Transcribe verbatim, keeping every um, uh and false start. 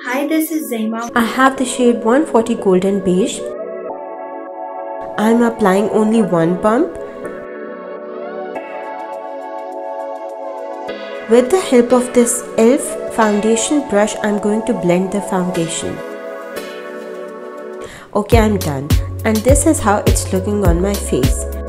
Hi, this is Zaima. I have the shade one forty Golden Beige. I'm applying only one pump. With the help of this e l f foundation brush, I'm going to blend the foundation. Okay, I'm done. And this is how it's looking on my face.